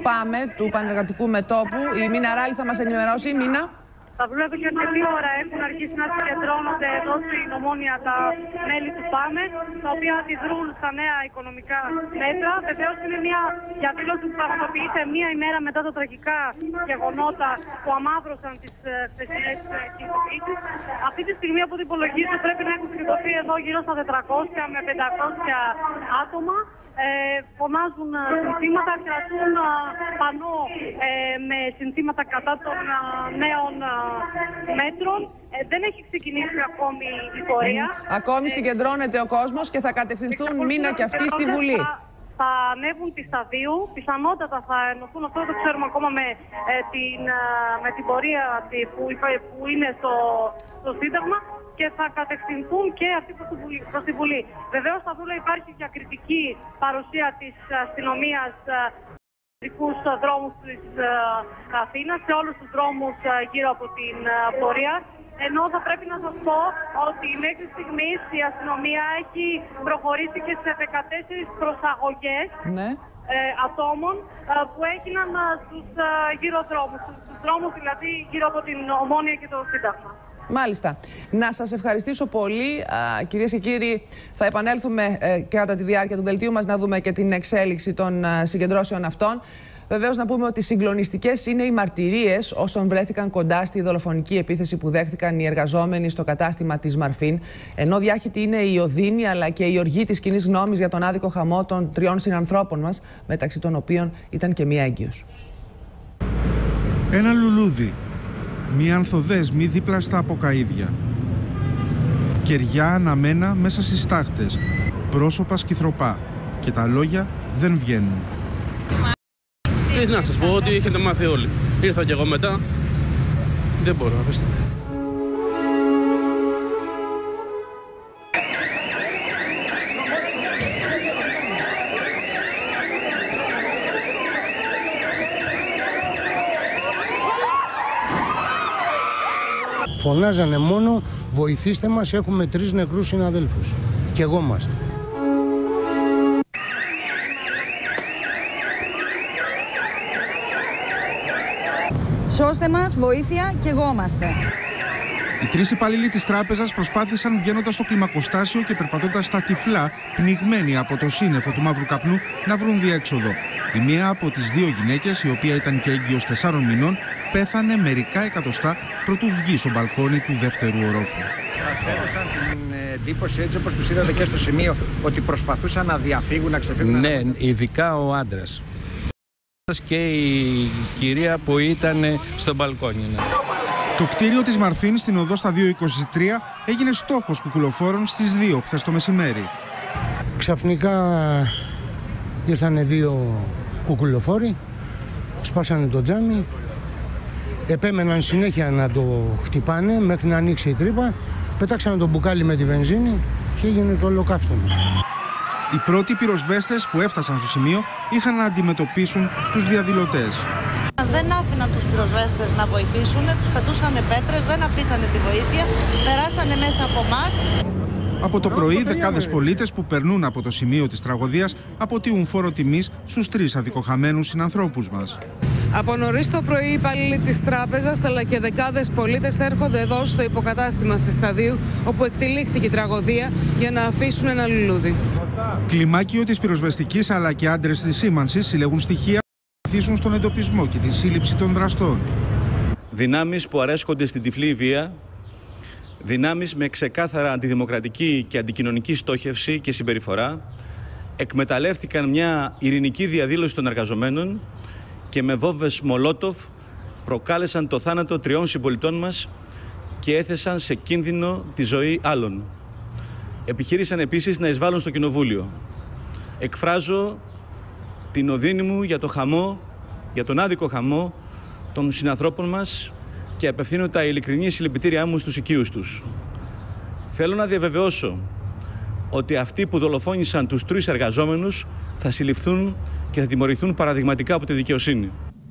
ΠΑΜΕ, του Πανεργατικού Μετώπου. Η Μίνα Ράλη θα μας ενημερώσει. Μίνα. Θα βλέπω και αρκετή ώρα έχουν αρχίσει να συγκεντρώνονται εδώ στην Ομόνια τα μέλη του ΠΑΜΕ, τα οποία αντιδρούν στα νέα οικονομικά μέτρα. Βεβαίως είναι μια διαδήλωση που πραγματοποιείται μία ημέρα μετά τα τραγικά γεγονότα που αμαύρωσαν τις χθεσινές κινητοποιήσεις. Αυτή τη στιγμή από την υπολογίζω πρέπει να έχουν συγκεντρωθεί εδώ γύρω στα 400 με 500 άτομα. Φωνάζουν συνθήματα, κρατούν πανό με συνθήματα κατά των νέων μέτρων. Δεν έχει ξεκινήσει ακόμη η πορεία. Ακόμη συγκεντρώνεται ο κόσμος και θα κατευθυνθούν Μίνα και αυτοί στη Βουλή. Θα ανέβουν τη σταδίου, πιθανότατα θα ενωθούν, αυτό δεν το ξέρουμε ακόμα, με την πορεία που είναι στο Σύνταγμα, και θα κατευθυνθούν και αυτοί προς τη Βουλή. Βεβαίως θα δούμε υπάρχει διακριτική παρουσία της αστυνομίας στους δρόμους της Αθήνας, σε όλους τους δρόμους γύρω από την πορεία. Ενώ θα πρέπει να σας πω ότι μέχρι στιγμής η αστυνομία έχει προχωρήσει και σε 14 προσαγωγές ατόμων που έγιναν στους γύρω δρόμους, στους δρόμους δηλαδή γύρω από την Ομόνια και το Σύνταγμα. Μάλιστα. Να σας ευχαριστήσω πολύ. Κυρίες και κύριοι, θα επανέλθουμε κατά τη διάρκεια του δελτίου μας να δούμε και την εξέλιξη των συγκεντρώσεων αυτών. Βεβαίως να πούμε ότι συγκλονιστικές είναι οι μαρτυρίες όσων βρέθηκαν κοντά στη δολοφονική επίθεση που δέχθηκαν οι εργαζόμενοι στο κατάστημα της Μαρφίν, ενώ διάχυτη είναι η οδύνη αλλά και η οργή της κοινής γνώμης για τον άδικο χαμό των 3 συνανθρώπων μας, μεταξύ των οποίων ήταν και μία έγκυος. Ένα λουλούδι, μία ανθοδέσμη δίπλα στα αποκαΐδια. Κεριά αναμένα μέσα στις τάχτες, πρόσωπα σκυθροπά και τα λόγια δεν βγαίνουν. Τι να σας πω, ότι έχετε μάθει όλοι. Ήρθα κι εγώ μετά, δεν μπορώ, αφήστε. Φωνάζανε μόνο βοηθήστε μας, έχουμε 3 νεκρούς συναδέλφους. Και εγώ είμαστε. Σώστε μας, βοήθεια, και εγώ είμαστε. Οι 3 υπάλληλοι της τράπεζας προσπάθησαν βγαίνοντας στο κλιμακοστάσιο και περπατώντας στα τυφλά, πνιγμένοι από το σύννεφο του μαύρου καπνού, να βρουν διέξοδο. Η μία από τις 2 γυναίκες, η οποία ήταν και έγκυος 4 μηνών, πέθανε μερικά εκατοστά προτού βγει στο μπαλκόνι του δεύτερου ορόφου. Σας έδωσαν την εντύπωση, έτσι όπως τους είδατε και στο σημείο, ότι προσπαθούσαν να διαφύγουν, να ξεφύγουν? Ναι, ειδικά ο άντρας και η κυρία που ήταν στο μπαλκόνι. Ναι. Το κτίριο της Μαρφίν στην οδό στα 223 έγινε στόχος κουκουλοφόρων στις 2 χθες το μεσημέρι. Ξαφνικά ήρθανε 2 κουκουλοφόροι, σπάσανε το τζάμι, επέμεναν συνέχεια να το χτυπάνε μέχρι να ανοίξει η τρύπα, πετάξανε το μπουκάλι με τη βενζίνη και έγινε το ολοκαύτωμα. Οι πρώτοι πυροσβέστες που έφτασαν στο σημείο είχαν να αντιμετωπίσουν τους διαδηλωτές. Δεν άφηναν τους πυροσβέστες να βοηθήσουν, τους πετούσανε πέτρες, δεν αφήσανε τη βοήθεια, περάσανε μέσα από εμάς. Από το πρωί, δεκάδες πολίτες που περνούν από το σημείο της τραγωδίας αποτείουν φόρο τιμής στους 3 αδικοχαμένους συνανθρώπους μας. Από νωρίς το πρωί, οι υπάλληλοι της τράπεζας αλλά και δεκάδες πολίτες έρχονται εδώ στο υποκατάστημα στη Σταδίου, όπου εκτελήχθηκε η τραγωδία, για να αφήσουν ένα λουλούδι. Κλιμάκιο της πυροσβεστικής αλλά και άντρες της σήμανσης συλλέγουν στοιχεία που βοηθήσουν στον εντοπισμό και τη σύλληψη των δραστών. Δυνάμεις που αρέσκονται στην τυφλή βία, δυνάμεις με ξεκάθαρα αντιδημοκρατική και αντικοινωνική στόχευση και συμπεριφορά, εκμεταλλεύτηκαν μια ειρηνική διαδήλωση των εργαζομένων και με βόμβες Μολότοφ προκάλεσαν το θάνατο 3 συμπολιτών μας και έθεσαν σε κίνδυνο τη ζωή άλλων. Επιχείρησαν επίσης να εισβάλλουν στο Κοινοβούλιο. Εκφράζω την οδύνη μου για το χαμό, για τον άδικο χαμό των συνανθρώπων μας και απευθύνω τα ειλικρινή συλληπιτήριά μου στους οικείους τους. Θέλω να διαβεβαιώσω ότι αυτοί που δολοφόνησαν τους 3 εργαζόμενους θα συλληφθούν και θα τιμωρηθούν παραδειγματικά από τη δικαιοσύνη.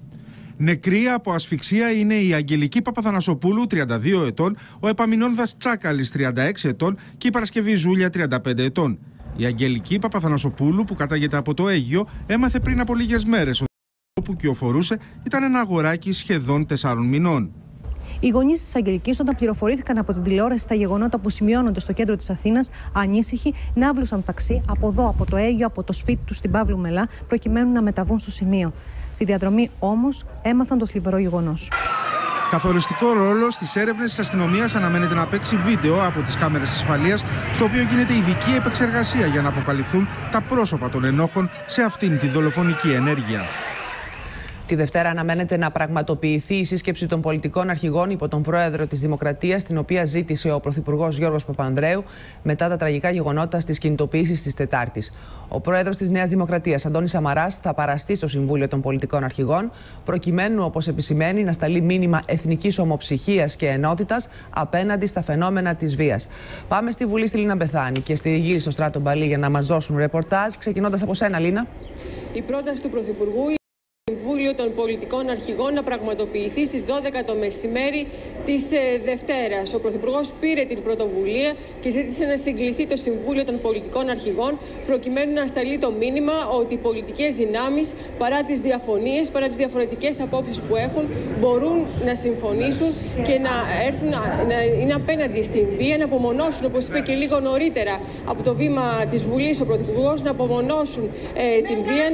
Νεκροί από ασφυξία είναι η Αγγελική Παπαθανασοπούλου, 32 ετών, ο Επαμινόνδας Τσάκαλης, 36 ετών και η Παρασκευή Ζούλια, 35 ετών. Η Αγγελική Παπαθανασοπούλου, που κατάγεται από το Αίγυο, έμαθε πριν από λίγες μέρες που κυοφορούσε ήταν ένα αγοράκι σχεδόν 4 μηνών. Οι γονείς της Αγγελικής, όταν πληροφορήθηκαν από την τηλεόραση τα γεγονότα που σημειώνονται στο κέντρο της Αθήνας, ανήσυχοι, ναύλωσαν ταξί από εδώ, από το Αίγιο, από το σπίτι τους στην Παύλου Μελά, προκειμένου να μεταβούν στο σημείο. Στη διαδρομή όμως έμαθαν το θλιβερό γεγονός. Καθοριστικό ρόλο στις έρευνες της αστυνομίας αναμένεται να παίξει βίντεο από τις κάμερες ασφαλείας, στο οποίο γίνεται ειδική επεξεργασία για να αποκαλυφθούν τα πρόσωπα των ενόχων σε αυτήν τη δολοφονική ενέργεια. Τη Δευτέρα αναμένεται να πραγματοποιηθεί η σύσκεψη των πολιτικών αρχηγών υπό τον πρόεδρο της Δημοκρατίας, την οποία ζήτησε ο Πρωθυπουργός Γιώργος Παπανδρέου μετά τα τραγικά γεγονότα στις κινητοποιήσεις της Τετάρτης. Ο πρόεδρος της Νέας Δημοκρατίας, Αντώνης Σαμαράς, θα παραστεί στο Συμβούλιο των Πολιτικών Αρχηγών, προκειμένου, όπως επισημαίνει, να σταλεί μήνυμα εθνικής ομοψυχίας και ενότητας απέναντι στα φαινόμενα της βίας. Πάμε στη Βουλή, στη Λίνα Μπεθάνη και στη Ριγίλη στο Στράτο Μπαλή για να μας δώσουν ρεπορτάζ. Ξεκινώντας από σένα, Λίνα. Η πρόταση του Πρωθυπουργού, Συμβούλιο των Πολιτικών Αρχηγών, να πραγματοποιηθεί στις 12 το μεσημέρι της Δευτέρας. Ο Πρωθυπουργός πήρε την πρωτοβουλία και ζήτησε να συγκληθεί το Συμβούλιο των Πολιτικών Αρχηγών, προκειμένου να σταλεί το μήνυμα ότι οι πολιτικές δυνάμεις, παρά τις διαφωνίες, παρά τις διαφορετικές απόψεις που έχουν, μπορούν να συμφωνήσουν και να έρθουν να είναι απέναντι στην βία, να απομονώσουν, όπως είπε και λίγο νωρίτερα από το βήμα της Βουλής ο Πρωθυπουργός, να απομονώσουν την βία.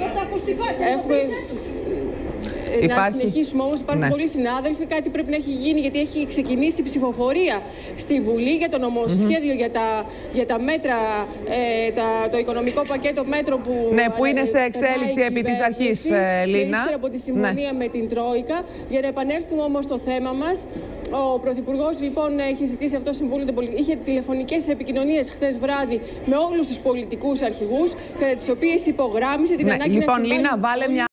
Να συνεχίσουμε όμως, υπάρχουν πολλοί συνάδελφοι, κάτι πρέπει να έχει γίνει, γιατί έχει ξεκινήσει η ψηφοφορία στη Βουλή για το νομοσχέδιο για τα μέτρα, το οικονομικό πακέτο μέτρων που είναι σε εξέλιξη επί της αρχής, Λίνα. Από τη συμφωνία με την Τρόικα. Για να επανέλθουμε όμως στο θέμα μας, ο Πρωθυπουργός λοιπόν έχει ζητήσει αυτό το Συμβούλιο των Πολιτικών. Είχε τηλεφωνικές επικοινωνίες χθες βράδυ με όλους τους πολιτικούς αρχηγούς, κατά τις οποίες υπογράμμισε την ανάγκη να συμβάλλει. Λίνα, βάλε μια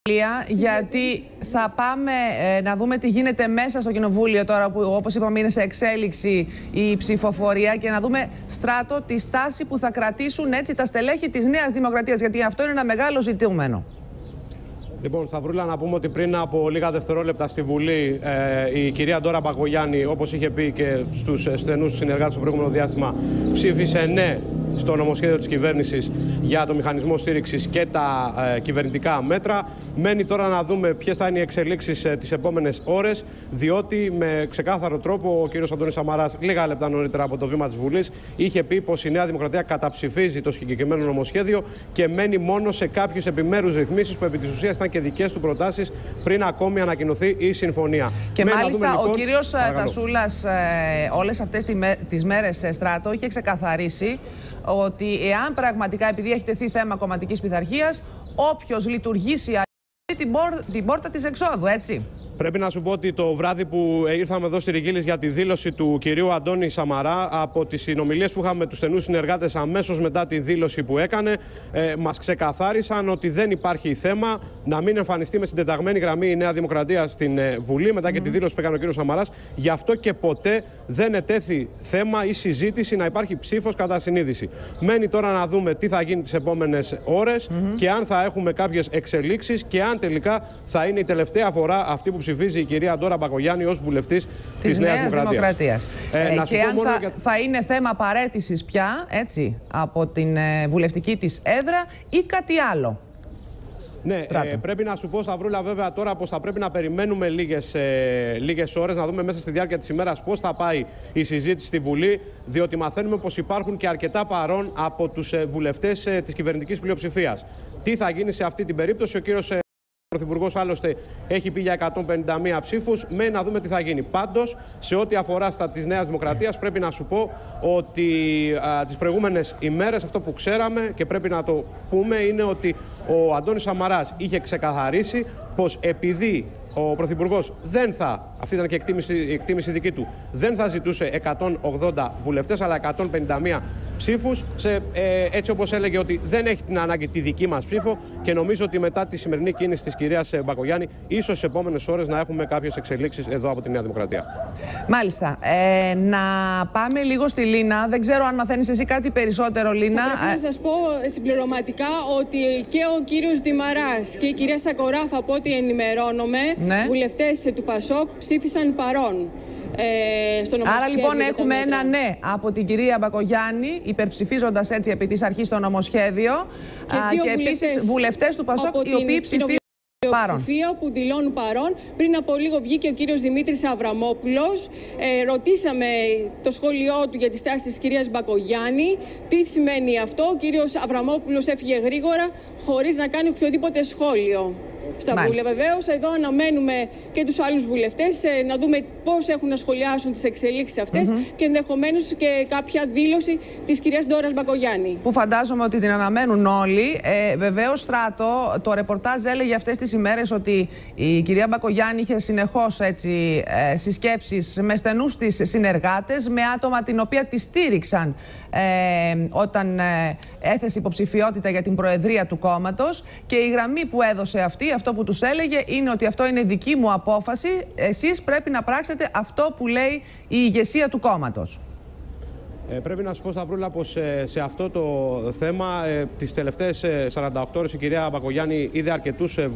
γιατί θα πάμε να δούμε τι γίνεται μέσα στο Κοινοβούλιο τώρα που, όπως είπαμε, είναι σε εξέλιξη η ψηφοφορία, και να δούμε, Στράτο, τη στάση που θα κρατήσουν έτσι τα στελέχη της Νέας Δημοκρατίας, γιατί αυτό είναι ένα μεγάλο ζητούμενο. Λοιπόν, Σταυρούλα, να πούμε ότι πριν από λίγα δευτερόλεπτα στη Βουλή η κυρία Ντόρα Μπακογιάννη, όπως είχε πει και στους στενούς συνεργάτες στο προηγούμενο διάστημα, ψήφισε ναι στο νομοσχέδιο της κυβέρνησης για το μηχανισμό στήριξης και τα κυβερνητικά μέτρα. Μένει τώρα να δούμε ποιες θα είναι οι εξελίξεις τις επόμενες ώρες, διότι με ξεκάθαρο τρόπο ο κύριος Αντώνης Σαμαράς, λίγα λεπτά νωρίτερα από το βήμα της Βουλής, είχε πει πως η Νέα Δημοκρατία καταψηφίζει το συγκεκριμένο νομοσχέδιο και μένει μόνο σε κάποιες επιμέρους ρυθμίσεις που επί της ουσίας ήταν και δικές του προτάσεις πριν ακόμη ανακοινωθεί η συμφωνία. Και μάλιστα ο κύριος Τασούλας όλες αυτές τις μέρες, Στράτο, είχε ξεκαθαρίσει ότι εάν πραγματικά, επειδή έχει τεθεί θέμα κομματικής πειθαρχίας, όποιος λειτουργήσει την πόρτα της εξόδου, έτσι. Πρέπει να σου πω ότι το βράδυ που ήρθαμε εδώ στη Ριγίλης για τη δήλωση του κυρίου Αντώνη Σαμαρά, από τις συνομιλίες που είχαμε με τους στενούς συνεργάτες αμέσως μετά τη δήλωση που έκανε, μας ξεκαθάρισαν ότι δεν υπάρχει θέμα να μην εμφανιστεί με συντεταγμένη γραμμή η Νέα Δημοκρατία στην Βουλή, μετά και τη δήλωση που έκανε ο κύριος Σαμαράς. Γι' αυτό και ποτέ δεν ετέθη θέμα ή συζήτηση να υπάρχει ψήφος κατά συνείδηση. Μένει τώρα να δούμε τι θα γίνει τις επόμενες ώρες και αν θα έχουμε κάποιες εξελίξεις και αν τελικά θα είναι η τελευταία φορά αυτή που ψηφίζει η κυρία Ντόρα Μπακογιάννη ως βουλευτής της Νέας Δημοκρατίας. Και αν θα είναι θέμα παραίτησης πια, έτσι, από την βουλευτική της έδρα ή κάτι άλλο. Ναι, πρέπει να σου πω, Σταυρούλα, βέβαια τώρα πως θα πρέπει να περιμένουμε λίγες ώρες, να δούμε μέσα στη διάρκεια της ημέρας πώς θα πάει η συζήτηση στη Βουλή, διότι μαθαίνουμε πως υπάρχουν και αρκετά παρών από τους βουλευτές της κυβερνητικής πλειοψηφίας. Τι θα γίνει σε αυτή την περίπτωση? Ο κύριος Ο Πρωθυπουργός άλλωστε έχει πει για 151 ψήφους. Μένει να δούμε τι θα γίνει. Πάντως, σε ό,τι αφορά στα της Νέας Δημοκρατίας, πρέπει να σου πω ότι τις προηγούμενες ημέρες αυτό που ξέραμε και πρέπει να το πούμε είναι ότι ο Αντώνης Σαμαράς είχε ξεκαθαρίσει πως επειδή ο Πρωθυπουργός δεν θα, αυτή ήταν και η εκτίμηση δική του, δεν θα ζητούσε 180 βουλευτές αλλά 151 ψήφους, έτσι όπως έλεγε ότι δεν έχει την ανάγκη τη δική μας ψήφο, και νομίζω ότι μετά τη σημερινή κίνηση της κυρίας Μπακογιάννη ίσως στις επόμενες ώρες να έχουμε κάποιες εξελίξεις εδώ από τη Νέα Δημοκρατία. Μάλιστα. Να πάμε λίγο στη Λίνα. Δεν ξέρω αν μαθαίνεις εσύ κάτι περισσότερο, Λίνα. Πρέπει να σας πω συμπληρωματικά ότι και ο κύριος Δημαράς και η κυρία Σακοράφα, από ό,τι ενημερώνομαι, βουλευτές του ΠΑΣΟΚ ψήφισαν παρόν. Άρα λοιπόν έχουμε ένα ναι από την κυρία Μπακογιάννη, υπερψηφίζοντας έτσι επί της αρχής το νομοσχέδιο, και επίσης βουλευτές του ΠΑΣΟΚ οι οποίοι ψηφίζουν Πλειοψηφία που δηλώνουν παρόν. Πριν από λίγο βγήκε ο κύριος Δημήτρης Αβραμόπουλος. Ρωτήσαμε το σχόλιο του για τη στάση της κυρίας Μπακογιάννη. Τι σημαίνει αυτό? Ο κύριος Αβραμόπουλος έφυγε γρήγορα χωρίς να κάνει οποιοδήποτε σχόλιο στα Βούλια. Βεβαίως, εδώ αναμένουμε και τους άλλους βουλευτές να δούμε πώς έχουν να σχολιάσουν τις εξελίξεις αυτές και ενδεχομένως και κάποια δήλωση της κυρίας Ντόρας Μπακογιάννη. Που φαντάζομαι ότι την αναμένουν όλοι. Βεβαίως, Στράτο, το ρεπορτάζ έλεγε αυτές τις ημέρες ότι η κυρία Μπακογιάννη είχε συνεχώς συσκέψεις με στενούς της συνεργάτες, με άτομα την οποία τη στήριξαν όταν έθεσε υποψηφιότητα για την προεδρία του κόμματος, και η γραμμή που έδωσε αυτή, αυτό που τους έλεγε, είναι ότι αυτό είναι δική μου απόφαση, εσείς πρέπει να πράξετε αυτό που λέει η ηγεσία του κόμματος. Πρέπει να σου πω, Σταυρούλα, πως σε αυτό το θέμα τις τελευταίες 48 ώρες η κυρία Μπακογιάννη είδε αρκετούς βουλευτές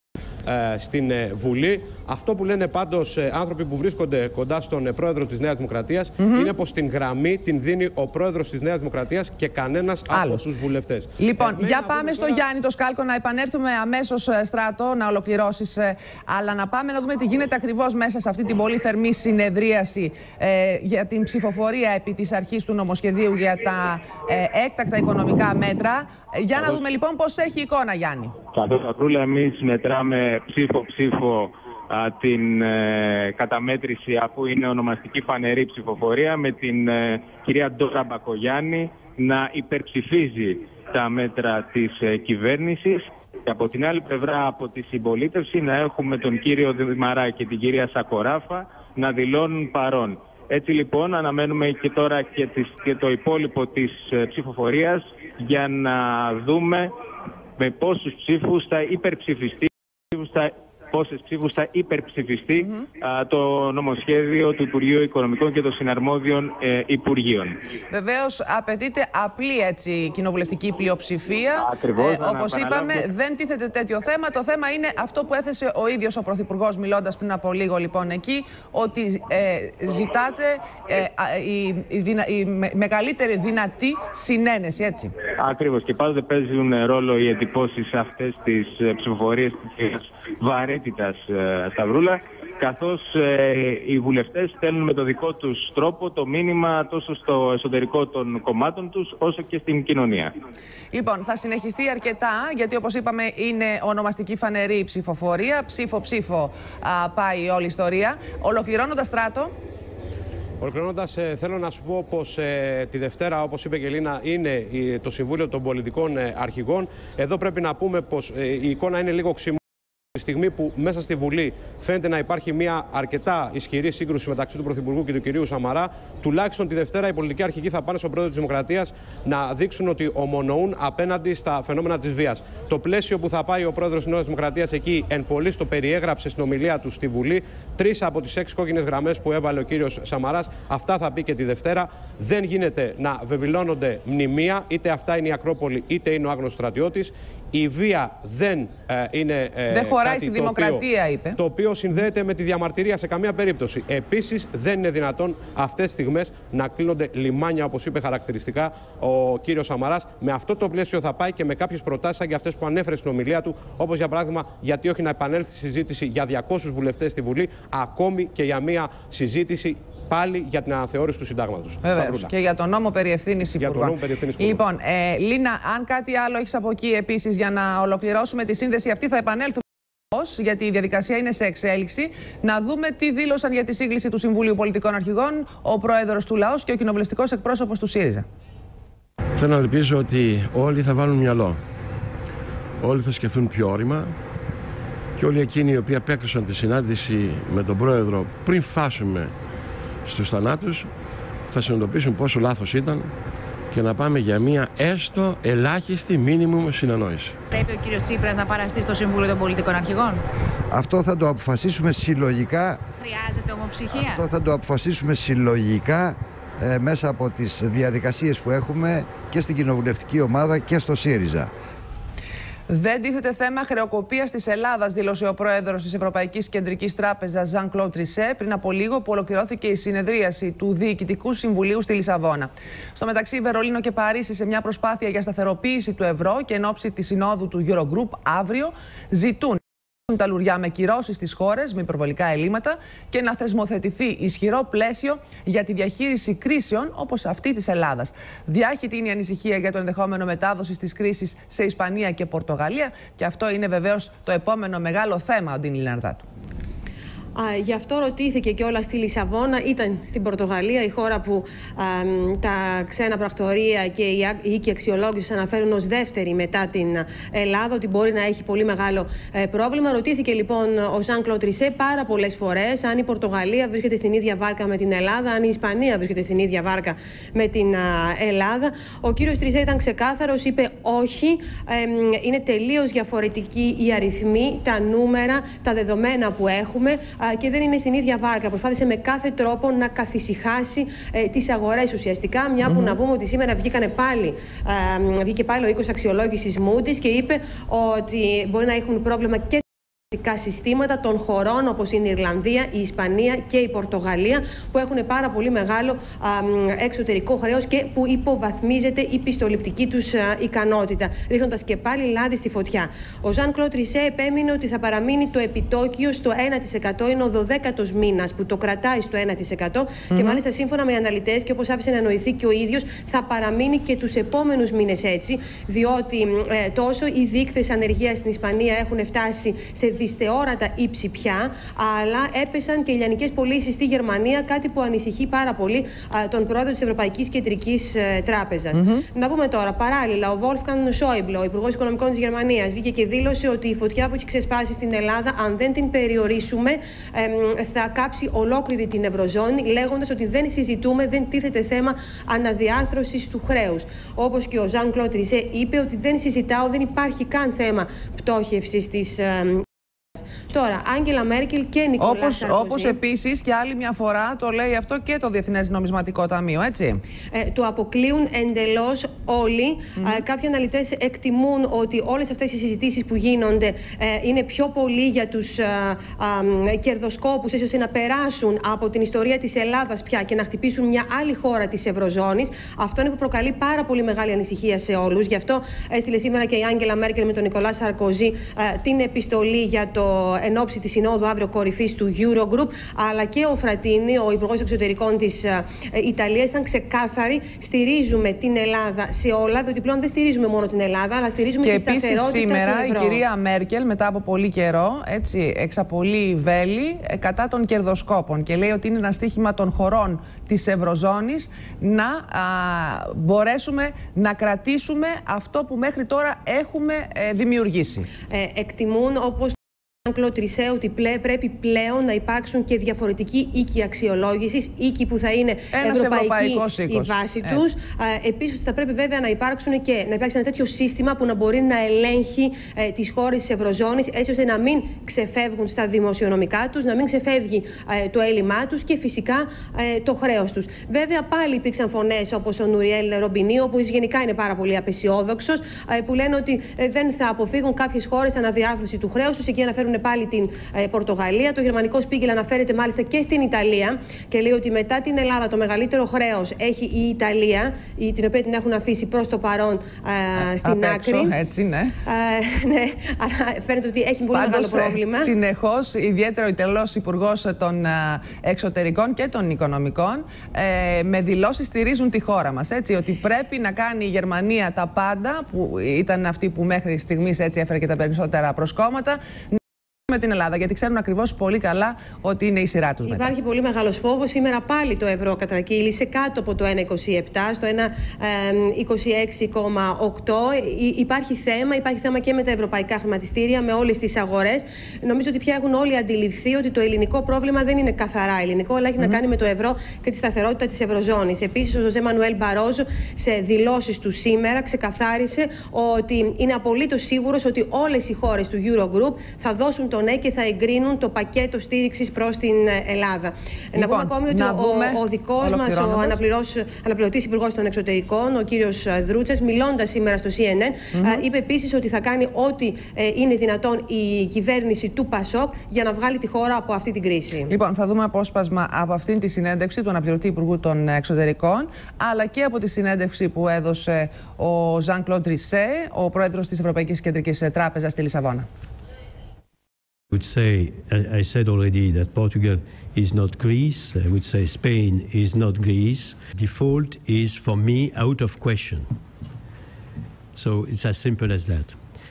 στην Βουλή. Αυτό που λένε πάντως άνθρωποι που βρίσκονται κοντά στον πρόεδρο της Νέας Δημοκρατίας είναι πως την γραμμή την δίνει ο πρόεδρος της Νέας Δημοκρατίας και κανένας από τους βουλευτές. Λοιπόν, για πάμε στο Γιάννη το Σκάλκο, να επανέλθουμε αμέσως, Στράτο, να ολοκληρώσεις, αλλά να πάμε να δούμε τι γίνεται ακριβώς μέσα σε αυτή την πολύ θερμή συνεδρίαση για την ψηφοφορία επί της αρχής του νομοσχεδίου για τα έκτακτα οικονομικά μέτρα. Για να δούμε λοιπόν πώς έχει εικόνα, Γιάννη. Καθώς εμείς μετράμε ψήφο-ψήφο την καταμέτρηση, αφού είναι ονομαστική φανερή ψηφοφορία, με την κυρία Ντόρα Μπακογιάννη να υπερψηφίζει τα μέτρα της κυβέρνησης, και από την άλλη πλευρά, από τη συμπολίτευση, να έχουμε τον κύριο Δημαρά και την κυρία Σακοράφα να δηλώνουν παρόν. Έτσι λοιπόν αναμένουμε και τώρα και το υπόλοιπο της ψηφοφορίας για να δούμε με πόσους ψήφους θα υπερψηφιστεί, πόσες ψήφους θα υπερψηφιστεί το νομοσχέδιο του Υπουργείου Οικονομικών και των συναρμόδιων Υπουργείων. Βεβαίως απαιτείται απλή κοινοβουλευτική πλειοψηφία. Ακριβώς, όπως είπαμε, δεν τίθεται τέτοιο θέμα. Το θέμα είναι αυτό που έθεσε ο ίδιος ο Πρωθυπουργός, μιλώντας πριν από λίγο λοιπόν εκεί, ότι ζητάτε η μεγαλύτερη δυνατή συνένεση, έτσι. Ακριβώς, και πάντοτε παίζουν ρόλο οι εντυπώσεις αυτές τις ψηφοφορίες της βαρύτητας, Σταυρούλα, καθώς οι βουλευτές στέλνουν με το δικό τους τρόπο το μήνυμα τόσο στο εσωτερικό των κομμάτων τους όσο και στην κοινωνία. Λοιπόν, θα συνεχιστεί αρκετά, γιατί όπως είπαμε είναι ονομαστική φανερή ψηφοφορία, ψήφο-ψήφο πάει όλη η ιστορία. Ολοκληρώνοντας, Στράτο. Ολοκληρώνοντας, θέλω να σου πω πως τη Δευτέρα, όπως είπε και η Λίνα, είναι το Συμβούλιο των Πολιτικών Αρχηγών. Εδώ πρέπει να πούμε πως η εικόνα είναι λίγο ξημού. Τη στιγμή που μέσα στη Βουλή φαίνεται να υπάρχει μια αρκετά ισχυρή σύγκρουση μεταξύ του Πρωθυπουργού και του κυρίου Σαμαρά, τουλάχιστον τη Δευτέρα οι πολιτικοί αρχηγοί θα πάνε στον πρόεδρο της Δημοκρατίας να δείξουν ότι ομονοούν απέναντι στα φαινόμενα της βίας. Το πλαίσιο που θα πάει ο πρόεδρος της Νέας Δημοκρατίας εκεί εν πολλοίς το περιέγραψε στην ομιλία του στη Βουλή. 3 από τις 6 κόκκινες γραμμές που έβαλε ο κύριος Σαμαράς, αυτά θα πει και τη Δευτέρα. Δεν γίνεται να βεβηλώνονται μνημεία, είτε αυτά είναι η Ακρόπολη είτε είναι ο άγνωστος στρατιώτης. Η βία δεν είναι δεν χωράει στη δημοκρατία, είπε. Το οποίο συνδέεται με τη διαμαρτυρία σε καμία περίπτωση. Επίσης, δεν είναι δυνατόν αυτές τις στιγμές να κλείνονται λιμάνια, όπως είπε χαρακτηριστικά ο κύριος Σαμαράς. Με αυτό το πλαίσιο θα πάει και με κάποιες προτάσεις σαν και αυτές που ανέφερε στην ομιλία του, όπως για παράδειγμα, γιατί όχι να επανέλθει η συζήτηση για 200 βουλευτές στη Βουλή, ακόμη και για μια συζήτηση πάλι για την αναθεώρηση του συντάγματος. Βεβαίως. Και για τον νόμο περί ευθύνης υπουργών. Λοιπόν, Λίνα, αν κάτι άλλο έχεις από εκεί επίσης για να ολοκληρώσουμε τη σύνδεση αυτή, θα επανέλθουμε, γιατί η διαδικασία είναι σε εξέλιξη. Να δούμε τι δήλωσαν για τη σύγκληση του Συμβουλίου Πολιτικών Αρχηγών ο πρόεδρος του Λαός και ο κοινοβουλευτικός εκπρόσωπος του ΣΥΡΙΖΑ. Θέλω να ελπίζω ότι όλοι θα βάλουν μυαλό. Όλοι θα σκεφτούν πιο όρημα. Και όλοι εκείνοι οι οποίοι απέκρουσαν τη συνάντηση με τον πρόεδρο πριν φτάσουμε στους θανάτους θα συνειδητοποιήσουν πόσο λάθος ήταν και να πάμε για μια έστω ελάχιστη μίνιμουμ συνεννόηση. Πρέπει ο κύριος Τσίπρας να παραστεί στο Συμβούλιο των Πολιτικών Αρχηγών. Αυτό θα το αποφασίσουμε συλλογικά. Χρειάζεται ομοψυχία. Αυτό θα το αποφασίσουμε συλλογικά μέσα από τις διαδικασίες που έχουμε και στην κοινοβουλευτική ομάδα και στο ΣΥΡΙΖΑ. Δεν τίθεται θέμα χρεοκοπίας της Ελλάδας, δήλωσε ο πρόεδρος της Ευρωπαϊκής Κεντρικής Τράπεζας, Jean-Claude Trichet, πριν από λίγο που ολοκληρώθηκε η συνεδρίαση του Διοικητικού Συμβουλίου στη Λισαβόνα. Στο μεταξύ, Βερολίνο και Παρίσι, σε μια προσπάθεια για σταθεροποίηση του ευρώ και εν ώψη της συνόδου του Eurogroup αύριο, ζητούν τα λουριά με κυρώσεις στις χώρες με υπερβολικά ελλείμματα και να θεσμοθετηθεί ισχυρό πλαίσιο για τη διαχείριση κρίσεων όπως αυτή της Ελλάδας. Διάχυτη είναι η ανησυχία για το ενδεχόμενο μετάδοση της κρίσης σε Ισπανία και Πορτογαλία και αυτό είναι βεβαίως το επόμενο μεγάλο θέμα, Οντίνη Λιναρδάτου. Γι' αυτό ρωτήθηκε και όλα στη Λισαβόνα. Ήταν στην Πορτογαλία, η χώρα που τα ξένα πρακτορεία και οι οίκοι αξιολόγησης αναφέρουν ως δεύτερη μετά την Ελλάδα, ότι μπορεί να έχει πολύ μεγάλο πρόβλημα. Ρωτήθηκε λοιπόν ο Ζαν Κλοντ Τρισέ πάρα πολλές φορές αν η Πορτογαλία βρίσκεται στην ίδια βάρκα με την Ελλάδα, αν η Ισπανία βρίσκεται στην ίδια βάρκα με την Ελλάδα. Ο κύριος Τρισέ ήταν ξεκάθαρος, είπε όχι, είναι τελείως διαφορετικοί οι αριθμοί, τα νούμερα, τα δεδομένα που έχουμε και δεν είναι στην ίδια βάρκα. Προσπάθησε με κάθε τρόπο να καθησυχάσει τις αγορές ουσιαστικά. Μια που να πούμε ότι σήμερα βγήκε πάλι ο οίκος αξιολόγησης Moody's και είπε ότι μπορεί να έχουν πρόβλημα και συστήματα των χωρών όπως είναι η Ιρλανδία, η Ισπανία και η Πορτογαλία, που έχουν πάρα πολύ μεγάλο εξωτερικό χρέος και που υποβαθμίζεται η πιστοληπτική τους ικανότητα, ρίχνοντας και πάλι λάδι στη φωτιά. Ο Ζαν Κλοντ Τρισέ επέμεινε ότι θα παραμείνει το επιτόκιο στο 1%, είναι ο 12ος μήνας που το κρατάει στο 1% και μάλιστα σύμφωνα με αναλυτές και όπως άφησε να εννοηθεί και ο ίδιος, θα παραμείνει και τους επόμενους μήνες έτσι, διότι τόσο οι δείκτες ανεργίας στην Ισπανία έχουν φτάσει σε δυσθεώρατα ύψη πια, αλλά έπεσαν και οι λιανικές πωλήσεις στη Γερμανία, κάτι που ανησυχεί πάρα πολύ τον πρόεδρο της Ευρωπαϊκής Κεντρικής Τράπεζας. Να πούμε τώρα, παράλληλα, ο Wolfgang Schäuble, ο Υπουργός Οικονομικών της Γερμανίας, βγήκε και δήλωσε ότι η φωτιά που έχει ξεσπάσει στην Ελλάδα, αν δεν την περιορίσουμε, θα κάψει ολόκληρη την Ευρωζώνη, λέγοντας ότι δεν συζητούμε, δεν τίθεται θέμα αναδιάρθρωσης του χρέους. Όπως και ο Ζαν Κλοντ Τρισέ είπε ότι δεν συζητάω, δεν υπάρχει καν θέμα πτώχευσης της. Τώρα, Άγγελα Μέρκελ και Νικολά Σαρκοζή. Όπως επίσης και άλλη μια φορά το λέει αυτό και το Διεθνές Νομισματικό Ταμείο, έτσι. Το αποκλείουν εντελώς όλοι. Κάποιοι αναλυτές εκτιμούν ότι όλες αυτές οι συζητήσεις που γίνονται είναι πιο πολύ για τους κερδοσκόπους, έτσι ώστε να περάσουν από την ιστορία της Ελλάδας πια και να χτυπήσουν μια άλλη χώρα της Ευρωζώνης. Αυτό είναι που προκαλεί πάρα πολύ μεγάλη ανησυχία σε όλους. Γι' αυτό έστειλε σήμερα και η Άγγελα Μέρκελ με τον Νικολά Σαρκοζή την επιστολή για το εν ώψη της συνόδου αύριο κορυφής του Eurogroup, αλλά και ο Φρατίνι, ο Υπουργός Εξωτερικών της Ιταλίας, ήταν ξεκάθαροι. Στηρίζουμε την Ελλάδα σε όλα, διότι πλέον δεν στηρίζουμε μόνο την Ελλάδα, αλλά στηρίζουμε και τη σταθερότητα του ευρώ. Και επίσης σήμερα η κυρία Μέρκελ, μετά από πολύ καιρό, έτσι, εξαπολύει βέλη κατά των κερδοσκόπων και λέει ότι είναι ένα στοίχημα των χωρών της Ευρωζώνης να μπορέσουμε να κρατήσουμε αυτό που μέχρι τώρα έχουμε δημιουργήσει. Εκτιμούν, όπως Κλοντ Τρισέ, ότι πρέπει πλέον να υπάρξουν και διαφορετικοί οίκοι αξιολόγησης, οίκοι που θα είναι ευρωπαϊκή η βάση τους. Επίσης, θα πρέπει βέβαια να υπάρξει ένα τέτοιο σύστημα που να μπορεί να ελέγχει τις χώρες της Ευρωζώνης, έτσι ώστε να μην ξεφεύγουν στα δημοσιονομικά τους, να μην ξεφεύγει το έλλειμμά τους και φυσικά το χρέος τους. Βέβαια, πάλι υπήρξαν φωνές όπως ο Νουριέλ Ρομπινίο, που γενικά είναι πάρα πολύ απαισιόδοξος, που λένε ότι δεν θα αποφύγουν κάποιες χώρες αναδιάρθρωση του χρέους τους. Εκεί αναφέρουν πάλι την Πορτογαλία. Το γερμανικό Spiegel αναφέρεται μάλιστα και στην Ιταλία και λέει ότι μετά την Ελλάδα το μεγαλύτερο χρέος έχει η Ιταλία, την οποία την έχουν αφήσει προς το παρόν στην άκρη. Έτσι, ναι. Ναι, αλλά φαίνεται ότι έχει πολύ μεγάλο πρόβλημα. Συνεχώς, ιδιαίτερα ο Ιταλός Υπουργός των Εξωτερικών και των Οικονομικών, με δηλώσεις στηρίζουν τη χώρα μας. Έτσι, ότι πρέπει να κάνει η Γερμανία τα πάντα, που ήταν αυτή που μέχρι στιγμής έτσι έφερε και τα περισσότερα προσκόμματα, με την Ελλάδα, γιατί ξέρουν ακριβώς πολύ καλά ότι είναι η σειρά τους μετά. Υπάρχει πολύ μεγάλος φόβος. Σήμερα πάλι το ευρώ κατρακύλησε κάτω από το 1,27 στο 1,26,8. Υπάρχει θέμα και με τα ευρωπαϊκά χρηματιστήρια, με όλες τις αγορές. Νομίζω ότι πια έχουν όλοι αντιληφθεί ότι το ελληνικό πρόβλημα δεν είναι καθαρά ελληνικό, αλλά έχει να κάνει με το ευρώ και τη σταθερότητα της Ευρωζώνης. Επίσης, ο Ζωζέ Μανουέλ Μπαρόζο σε δηλώσεις του σήμερα ξεκαθάρισε ότι είναι απολύτως σίγουρος ότι όλες οι χώρες του Eurogroup θα δώσουν το ναι και θα εγκρίνουν το πακέτο στήριξης προς την Ελλάδα. Λοιπόν, να πούμε ακόμη ότι ο δικός μας, ο αναπληρωτής Υπουργός των Εξωτερικών, ο κύριος Δρούτσας, μιλώντας σήμερα στο CNN, είπε επίσης ότι θα κάνει ό,τι είναι δυνατόν η κυβέρνηση του ΠΑΣΟΚ για να βγάλει τη χώρα από αυτή την κρίση. Λοιπόν, θα δούμε απόσπασμα από αυτήν τη συνέντευξη του αναπληρωτή Υπουργού των Εξωτερικών, αλλά και από τη συνέντευξη που έδωσε ο Ζαν Κλοντ Τρισέ, ο πρόεδρος της Ευρωπαϊκής Κεντρικής Τράπεζας στη Λισαβόνα. would say, I said already that Portugal is not Greece. I would say Spain is not Greece. Default is, for me, out of question. So it's as simple as that.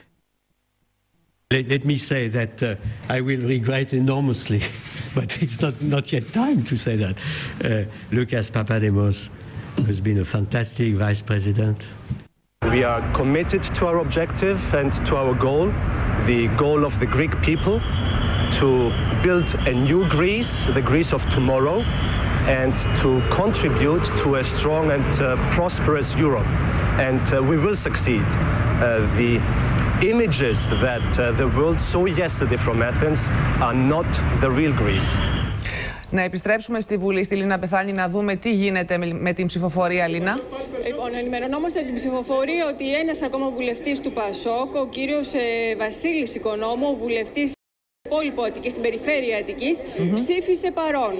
Let me say that I will regret enormously, but it's not yet time to say that. Lucas Papademos has been a fantastic vice president. We are committed to our objective and to our goal, the goal of the Greek people, to build a new Greece, the Greece of tomorrow, and to contribute to a strong and prosperous Europe. And we will succeed. The images that the world saw yesterday from Athens are not the real Greece. Να επιστρέψουμε στη Βουλή, στη Λίνα Πεθάνη, να δούμε τι γίνεται με την ψηφοφορία, Λίνα. Λοιπόν, ενημερωνόμαστε την ψηφοφορία ότι ένας ακόμα βουλευτής του ΠΑΣΟΚ, ο κύριος Βασίλης Οικονόμου, βουλευτής στην υπόλοιπο Αττικής, στην περιφέρεια Αττικής, ψήφισε παρόν.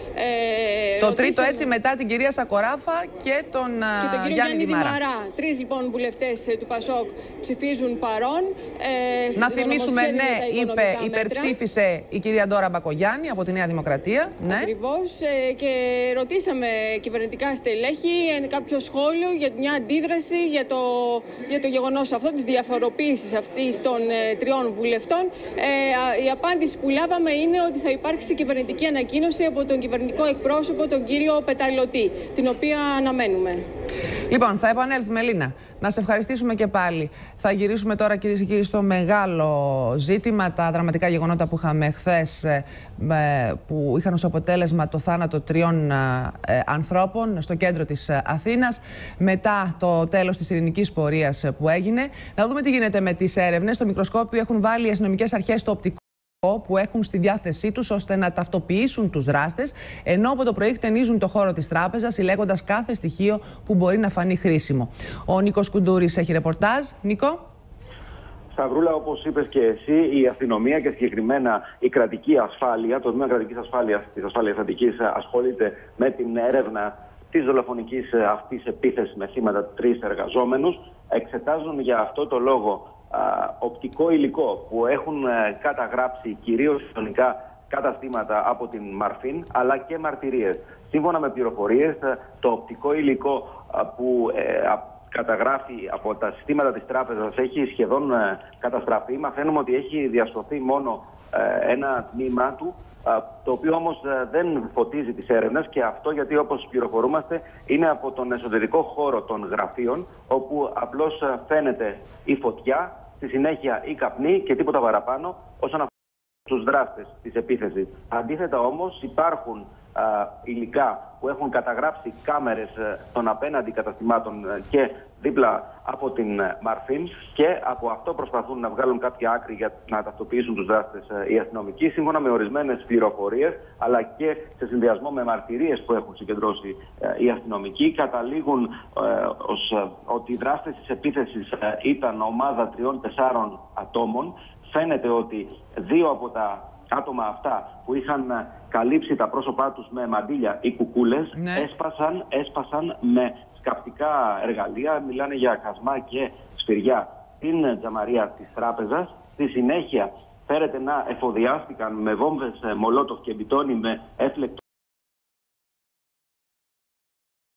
Το τρίτο έτσι μετά την κυρία Σακοράφα και τον Γιάννη Δημαρά. Τρεις λοιπόν βουλευτές του ΠΑΣΟΚ ψηφίζουν παρόν. Να θυμίσουμε, ναι, υπερψήφισε η κυρία Ντόρα Μπακογιάννη από τη Νέα Δημοκρατία. Ναι. Ακριβώς. Και ρωτήσαμε κυβερνητικά στελέχη κάποιο σχόλιο για μια αντίδραση για το γεγονός αυτό, της διαφοροποίησης αυτής των τριών βουλευτών. Η απάντηση που λάβαμε είναι ότι θα υπάρξει κυβερνητική ανακοίνωση από τον κυβερνητικό εκπρόσωπο, τον κύριο Πεταλωτή, την οποία αναμένουμε. Λοιπόν, θα επανέλθουμε, Λίνα. Να σε ευχαριστήσουμε και πάλι. Θα γυρίσουμε τώρα, κυρίες και κύριοι, στο μεγάλο ζήτημα, τα δραματικά γεγονότα που είχαμε χθες, που είχαν ως αποτέλεσμα το θάνατο τριών ανθρώπων στο κέντρο της Αθήνας, μετά το τέλος της ειρηνικής πορείας που έγινε. Να δούμε τι γίνεται με τις έρευνες. Στο μικροσκόπιο έχουν βάλει οι αστυνομικές αρχές το οπτικό που έχουν στη διάθεσή τους ώστε να ταυτοποιήσουν τους δράστες, ενώ από το πρωί χτενίζουν το χώρο της τράπεζας, συλλέγοντας κάθε στοιχείο που μπορεί να φανεί χρήσιμο. Ο Νίκος Κουντούρης έχει ρεπορτάζ. Νίκο. Σταυρούλα, όπως είπες και εσύ, η αστυνομία και συγκεκριμένα η κρατική ασφάλεια, το Τμήμα Κρατικής Ασφάλειας της Ασφάλειας Αττικής, ασχολείται με την έρευνα της δολοφονικής αυτής επίθεσης με θύματα 3 εργαζόμενους. Εξετάζουν για αυτό το λόγο οπτικό υλικό που έχουν καταγράψει κυρίως κοινωνικά καταστήματα από την Μαρφίν, αλλά και μαρτυρίες. Σύμφωνα με πληροφορίες, το οπτικό υλικό που καταγράφει από τα συστήματα της τράπεζας έχει σχεδόν καταστραφεί. Μαθαίνουμε ότι έχει διασωθεί μόνο ένα τμήμα του, το οποίο όμως δεν φωτίζει τις έρευνες, και αυτό γιατί, όπως πληροφορούμαστε, είναι από τον εσωτερικό χώρο των γραφείων, όπου απλώς φαίνεται η φωτιά, στη συνέχεια η καπνή και τίποτα παραπάνω όσον αφορά τους δράστες της επίθεσης. Αντίθετα όμως υπάρχουν υλικά που έχουν καταγράψει κάμερες των απέναντι καταστημάτων και δίπλα από την Μαρφίν, και από αυτό προσπαθούν να βγάλουν κάποια άκρη για να ταυτοποιήσουν τους δράστες οι αστυνομικοί. Σύμφωνα με ορισμένες πληροφορίες, αλλά και σε συνδυασμό με μαρτυρίες που έχουν συγκεντρώσει οι αστυνομικοί, καταλήγουν ότι οι δράστες της επίθεσης ήταν ομάδα 3-4 ατόμων. Φαίνεται ότι 2 από τα άτομα αυτά που είχαν καλύψει τα πρόσωπά τους με μαντίλια ή κουκούλες, έσπασαν με σκαπτικά εργαλεία, μιλάνε για κασμά και σφυριά, την τζαμαρία της τράπεζας. Στη συνέχεια φέρεται να εφοδιάστηκαν με βόμβες Μολότοφ και μπιτόνι με έφλεκτο